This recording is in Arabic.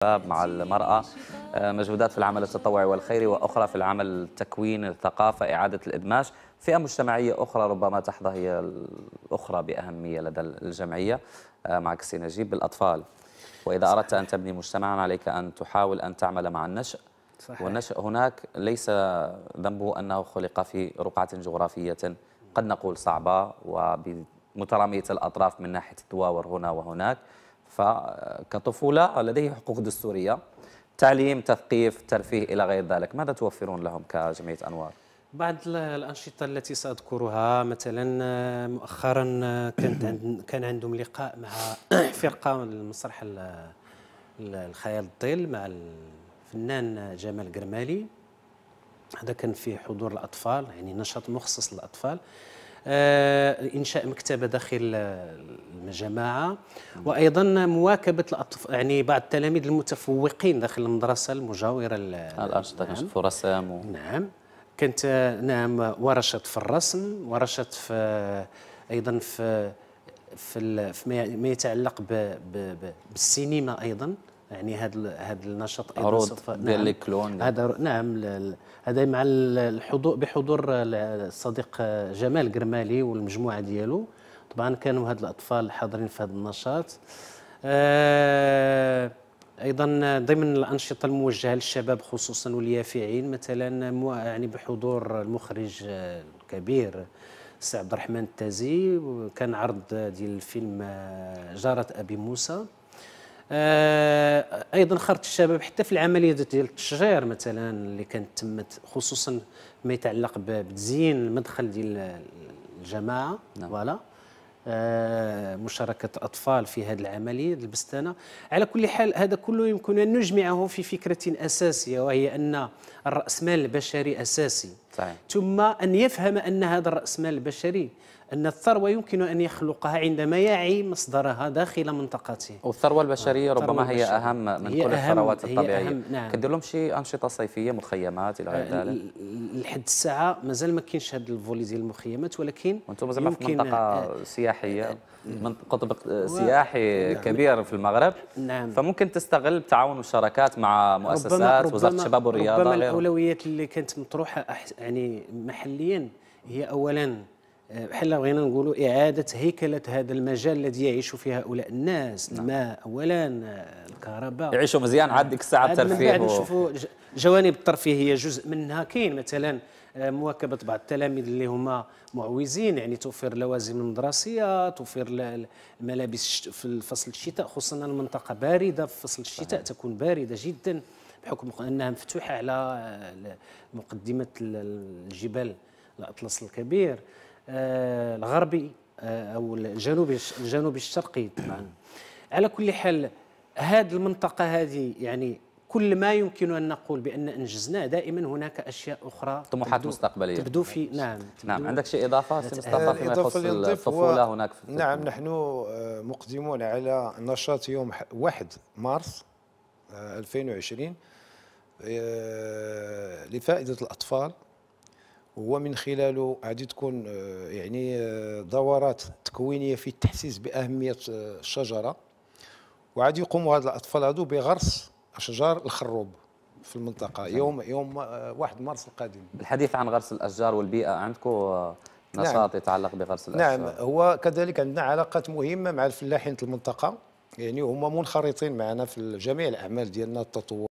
الشباب مع المرأة، مجهودات في العمل التطوعي والخيري وأخرى في العمل التكوين، الثقافة، إعادة الإدماج. فئة مجتمعية أخرى ربما تحظى هي الأخرى بأهمية لدى الجمعية معك سي نجيب، بالأطفال. وإذا أردت أن تبني مجتمعا عليك أن تحاول أن تعمل مع النشء. صحيح. والنشء هناك ليس ذنبه أنه خلق في رقعة جغرافية قد نقول صعبة ومترامية الأطراف من ناحية التواور هنا وهناك، فكطفولة لديه حقوق دستورية، تعليم، تثقيف، ترفيه إلى غير ذلك. ماذا توفرون لهم كجمعية أنوار؟ بعض الأنشطة التي سأذكرها، مثلا مؤخرا كان عندهم لقاء مع فرقة المسرح الخيال الظل مع الفنان جمال قرمالي. هذا كان في حضور الأطفال، يعني نشاط مخصص للأطفال. إنشاء مكتبة داخل الجماعة، وأيضا مواكبة الأطفال، يعني بعض التلاميذ المتفوقين داخل المدرسة المجاورة. الأنشطة كنشوفوا رسام نعم، كانت نعم ورشة في الرسم، ورشة في أيضا في ما يتعلق بالسينما أيضا. يعني هذا النشاط أيضا عروض ديال لي كلون. هذا نعم، هذا مع بحضور الصديق جمال قرمالي والمجموعة ديالو. طبعا كانوا هاد الأطفال حاضرين في هذا النشاط. أيضا ضمن الأنشطة الموجهة للشباب خصوصا واليافعين، مثلا يعني بحضور المخرج الكبير السي عبد الرحمن التازي، وكان عرض ديال الفيلم جارة أبي موسى. ايضا خرج الشباب حتى في العمليه ديال التشجير مثلا اللي كانت تمت، خصوصا ما يتعلق بتزيين المدخل ديال الجماعه. فوالا مشاركه اطفال في هذه العمليه البستانه. على كل حال هذا كله يمكن ان نجمعه في فكره اساسيه، وهي ان الراسمال البشري اساسي. صحيح. ثم ان يفهم ان هذا الراسمال البشري، أن الثروة يمكن أن يخلقها عندما يعي مصدرها داخل منطقته. والثروة البشرية ربما هي أهم من كل الثروات الطبيعية. نعم. كدير لهم شي أنشطة صيفية، مخيمات إلى غير ذلك؟ لحد الساعة مازال ما كاينش هذا الفولي ديال المخيمات، ولكن وأنتم زعما في منطقة سياحية، قطب سياحي كبير في المغرب. نعم. فممكن تستغل التعاون والشراكات مع مؤسسات وزارة الشباب والرياضة. ربما الأولويات اللي كانت مطروحة يعني محليا هي أولا بحال بغينا نقولوا إعادة هيكلة هذا المجال الذي يعيش فيه هؤلاء الناس. الماء أولا، الكهرباء، يعيشوا مزيان. عاد ديك الساعة الترفيه، من بعد نشوفوا جوانب الترفيهية جزء منها كاين، مثلا مواكبة بعض التلاميذ اللي هما معوزين، يعني توفير اللوازم المدرسية، توفير الملابس في فصل الشتاء، خصوصا المنطقة باردة في فصل الشتاء تكون باردة جدا بحكم أنها مفتوحة على مقدمة الجبال الأطلس الكبير الغربي أو الجنوبي الشرقي. طبعا على كل حال هذه المنطقة هذه، يعني كل ما يمكن أن نقول بأن أنجزناه، دائما هناك أشياء أخرى، طموحات مستقبلية تبدو في. نعم. عندك شيء إضافة سي مصطفى فيما يخص الطفولة هناك في نعم، نحن مقدمون على نشاط يوم 1 مارس 2020 لفائدة الأطفال، ومن خلاله غادي تكون يعني دورات تكوينيه في التحسيس باهميه الشجره، وغادي يقوموا هاد الاطفال هادو بغرس اشجار الخروب في المنطقه يوم 1 مارس القادم. الحديث عن غرس الاشجار والبيئه، عندكم نشاط نعم. يتعلق بغرس الاشجار؟ نعم، هو كذلك عندنا علاقات مهمه مع الفلاحين المنطقه، يعني هما منخرطين معنا في جميع الاعمال ديالنا التطوعيه.